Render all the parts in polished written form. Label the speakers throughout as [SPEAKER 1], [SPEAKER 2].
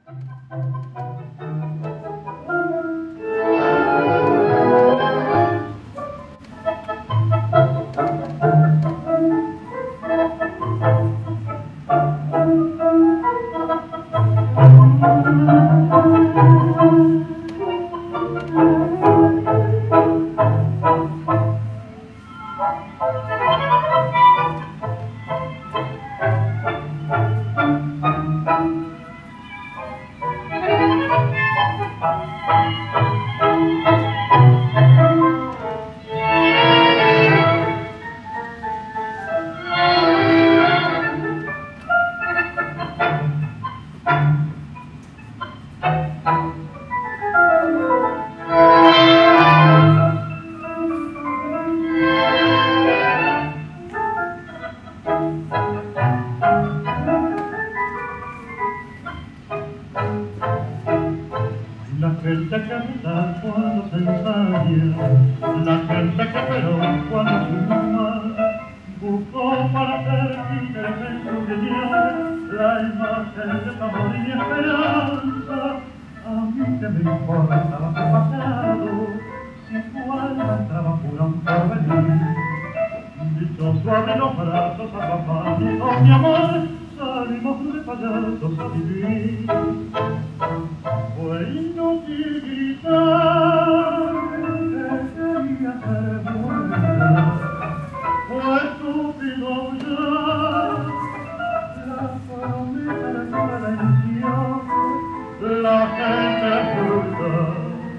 [SPEAKER 1] La gente que grita cuando se ensaya, la gente que esperó cuando su mamá buscó para hacer títeres en su riñón la imagen de su amor y esperanza. A mí que me importaba su pasado, si tu alma entraba pura un porvenir. Dichoso abre los brazos a papá, dijo mi amor, salimos de payasos a vivir. Fue inútil gritar que quería ser buena, fue estúpido aullar, la promesa de toda la ilusión, la gente bruta,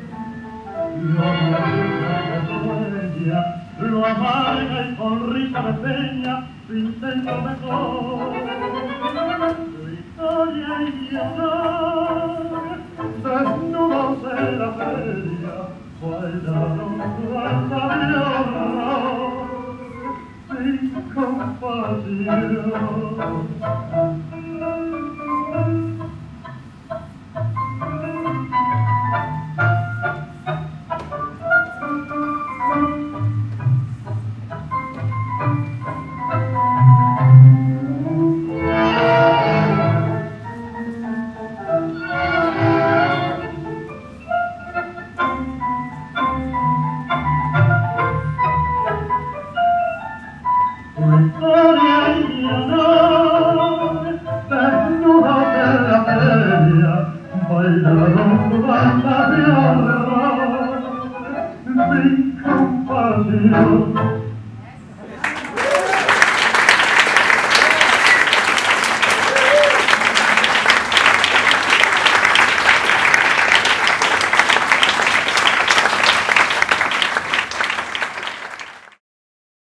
[SPEAKER 1] lo amarga y con risa de peña su intento mejor. Su historia y llorar, desnudos en la feria, bailaron danza de horror, sin compasión.